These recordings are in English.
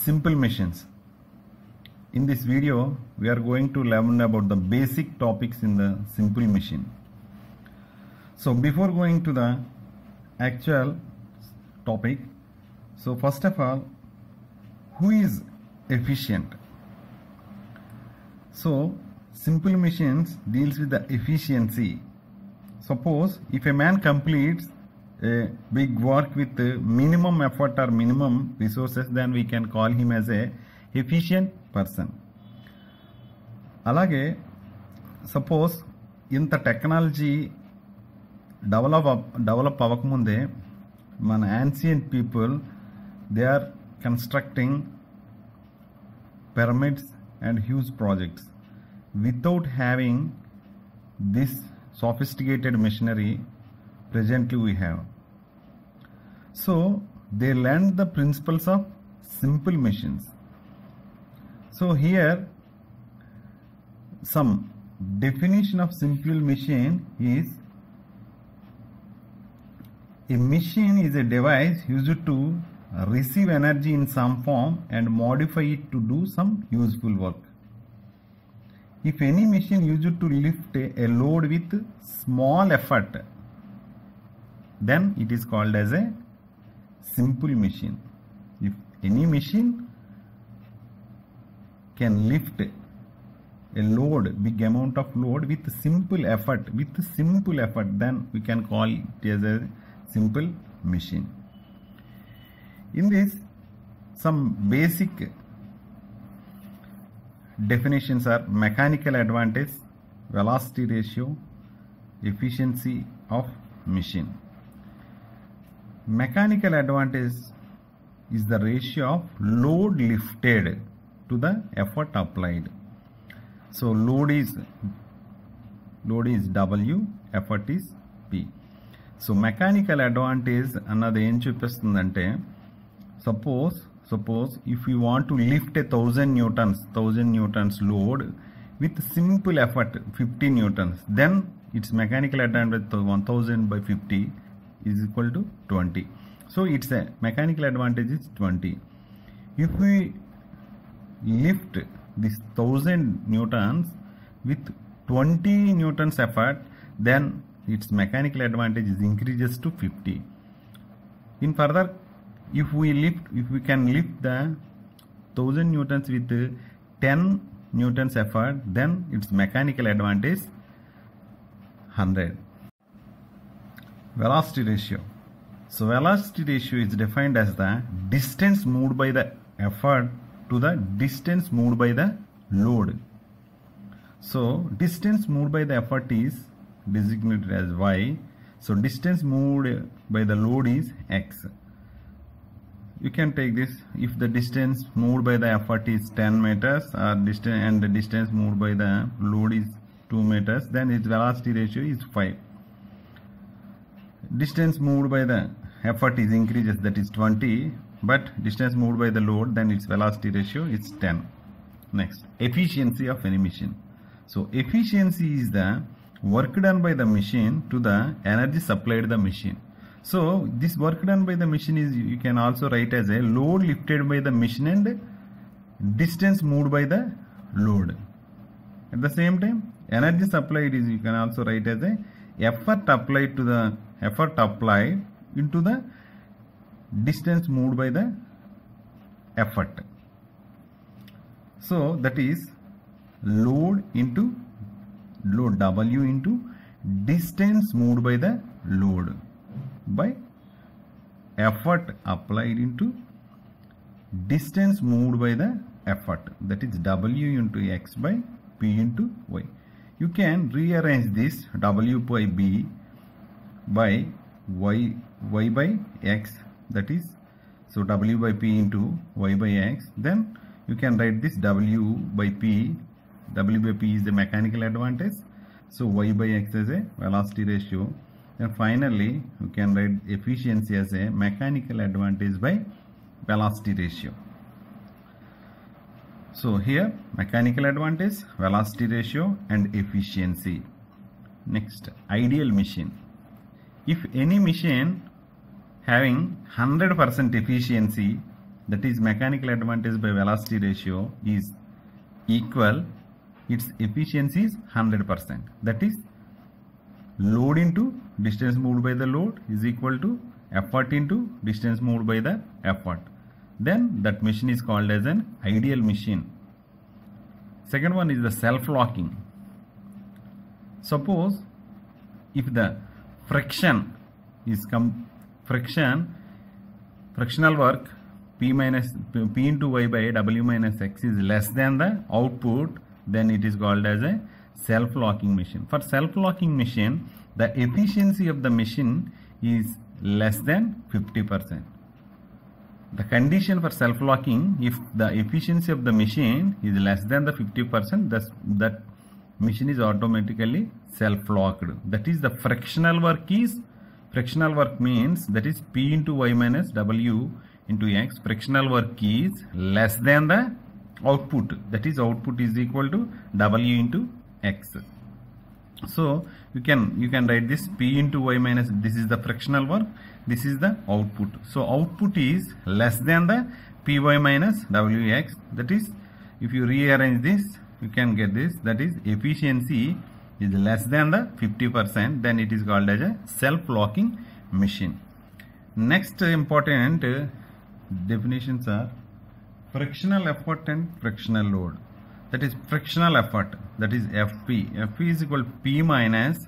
simple machines. In this video, we are going to learn about the basic topics in the simple machine. So before going to the actual topic, so first of all, who is efficient? So simple machines deals with the efficiency. Suppose if a man completes a big work with minimum effort or minimum resources, then we can call him as a efficient person. అలాగే suppose ఇంత technology develop అవ్వకముందే మన ancient people they are constructing pyramids and huge projects without having this sophisticated machinery presently we have. So they learned the principles of simple machines. So here some definition of simple machine is: a machine is a device used to receive energy in some form and modify it to do some useful work. If any machine used to lift a load with small effort, then it is called as a simple machine. If any machine can lift a load, big amount of load with simple effort, then we can call it as a simple machine. In this, some basic definitions are mechanical advantage, velocity ratio, efficiency of machine. Mechanical advantage is the ratio of load lifted to the effort applied. So load is W, effort is P. So mechanical advantage అన్నది ఏం చూపిస్తుందంటే, suppose if you want to lift a 1000 newtons load with simple effort 50 newtons, then its mechanical advantage 1000 by 50 is equal to 20. So its a mechanical advantage is 20. If we lift this 1000 newtons with 20 newtons effort, then its mechanical advantage is increases to 50. In further, if we can lift the 1000 newtons with 10 newtons effort, then its mechanical advantage 100. Velocity ratio. So velocity ratio is defined as the distance moved by the effort to the distance moved by the load. So distance moved by the effort is designated as y. So distance moved by the load is x. You can take this: if the distance moved by the effort is 10 meters and the distance moved by the load is 2 meters, then its velocity ratio is 5. Distance moved by the effort is increases, that is 20, but distance moved by the load, then its velocity ratio is 10. Next, efficiency of any machine. So efficiency is the work done by the machine to the energy supplied the machine. So this work done by the machine is, you can also write as a load lifted by the machine and distance moved by the load. At the same time, energy supplied is, you can also write as a effort applied into the distance moved by the effort. So that is load into load, W into distance moved by the load by effort applied into distance moved by the effort, that is W into x by P into y. You can rearrange this W by B by y by x, that is, so W by P into y by x. Then you can write this W by P is the mechanical advantage, so y by x as a velocity ratio, and finally you can write efficiency as a mechanical advantage by velocity ratio. So here mechanical advantage, velocity ratio and efficiency. Next, ideal machine. If any machine having 100% efficiency that is mechanical advantage by velocity ratio, is equal, its efficiency is 100%. That is, load into distance moved by the load is equal to effort into distance moved by the effort. Then that machine is called as an ideal machine. Second one is the self-locking. Suppose if the friction is frictional work P into Y by W minus X is less than the output, then it is called as a self-locking machine. For self-locking machine, the efficiency of the machine is less than 50%. The condition for self-locking, if the efficiency of the machine is less than the 50%, that machine is automatically self-locked. That is, the frictional work means that is P into Y minus W into X. Frictional work is less than the output. That is, output is equal to W into X. So you can write this P into Y minus, this is the frictional work, this is the output. So output is less than the Py minus Wx. That is, if you rearrange this, you can get this, that is, efficiency is less than the 50%, then it is called as a self-locking machine. Next important definitions are frictional effort and frictional load. That is, frictional effort, that is Fp. Fp is equal to P minus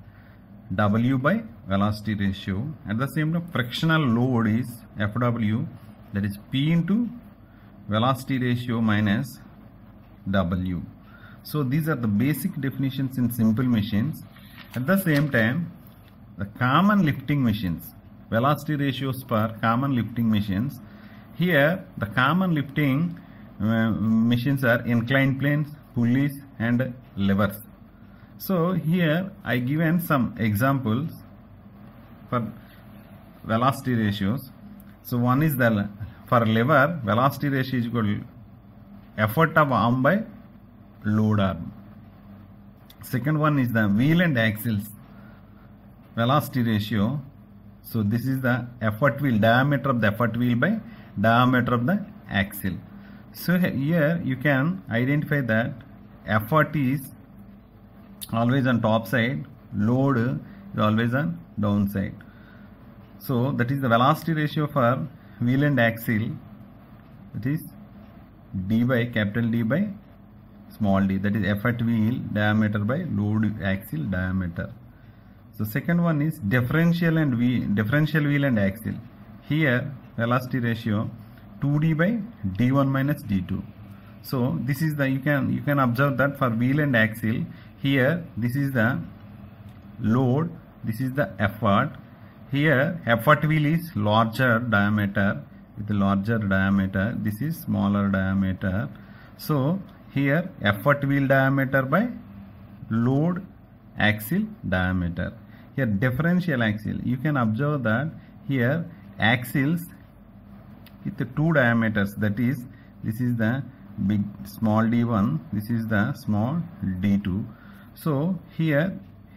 W by velocity ratio. At the same time, frictional load is Fw, that is P into velocity ratio minus W. So these are the basic definitions in simple machines. At the same time, the common lifting machines, velocity ratios per common lifting machines. Here the common lifting machines are inclined planes, pulleys and levers. So here I given some examples for velocity ratios. So one is the, for lever, velocity ratio is equal to effort of arm by load arm. Second one is the wheel and axles velocity ratio. So this is the effort wheel, diameter of the effort wheel by diameter of the axle. So here you can identify that effort is always on top side, load is always on down side. So that is the velocity ratio for wheel and axle, that is D by capital D by small d, that is effort wheel diameter by load axle diameter. So second one is differential wheel and axle. Here velocity ratio 2d by d1 minus d2. So this is the, you can observe that for wheel and axle, here this is the load, this is the effort. Here effort wheel is larger diameter with larger diameter, this is smaller diameter. So here effort wheel diameter by load axle diameter. Here differential axle, you can observe that here axles with the two diameters, that is, this is the big small d1, this is the small d2. So here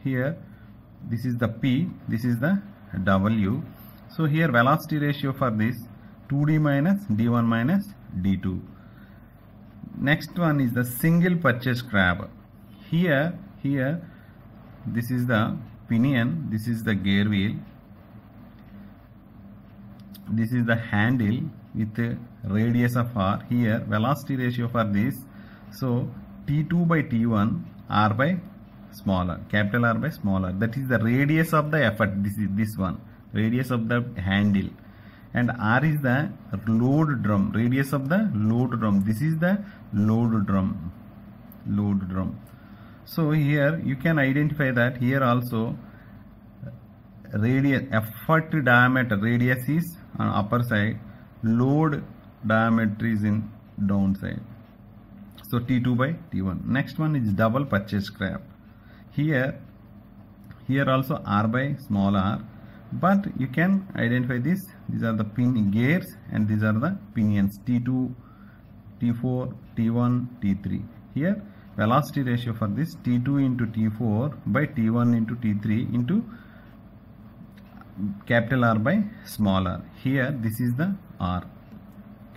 this is the P, this is the W. So here velocity ratio for this 2d minus d1 minus d2. Next one is the single purchase grab. Here this is the pinion, this is the gear wheel, this is the handle with a radius of r. Here velocity ratio for this, so T2 by T1, R by smaller, capital R by smaller, that is the radius of the effort. This is this one, radius of the handle, and R is the load drum, radius of the load drum. This is the load drum. So here you can identify that here also radius, effort diameter, radius is on upper side, load diameter is in down side. So T2 by T1. Next one is double purchase grab. Here also R by small r, but you can identify this. These are the pin gears and these are the pinions, T2, T4, T1, T3. Here velocity ratio for this T2 into T4 by T1 into T3 into capital R by small r. Here this is the R.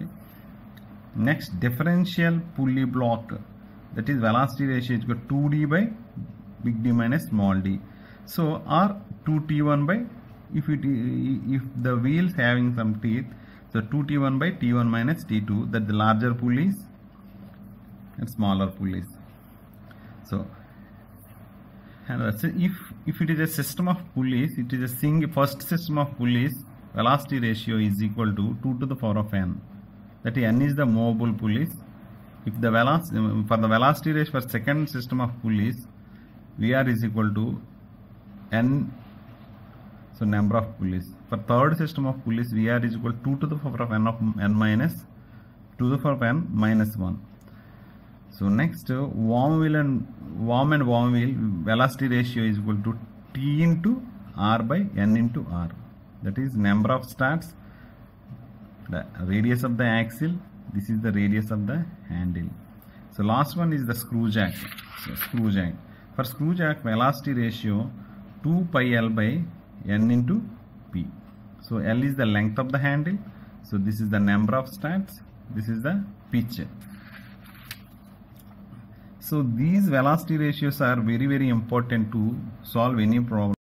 Next, differential pulley block, that is velocity ratio is equal to 2d by big D minus small d. So or 2t1 by, if the wheels having some teeth, so 2t1 by t1 minus t2, that the larger pulleys and smaller pulleys. So if it is a system of pulleys, it is a first system of pulleys, velocity ratio is equal to 2 to the power of n. That is, n is the movable pulleys. If the for the velocity ratio for second system of pulleys, VR is equal to n, so number of pulleys. For third system of pulleys, VR is equal to 2 to the power of n minus 2 to the power of n minus 1. So next, worm and worm wheel velocity ratio is equal to T into R by N into R. That is number of starts, the radius of the axle, this is the radius of the handle. So last one is the screw jack. So screw jack. For screw jack, velocity ratio 2 pi L by N into P. So L is the length of the handle. So this is the number of starts. This is the pitch. So these velocity ratios are very important to solve any problem.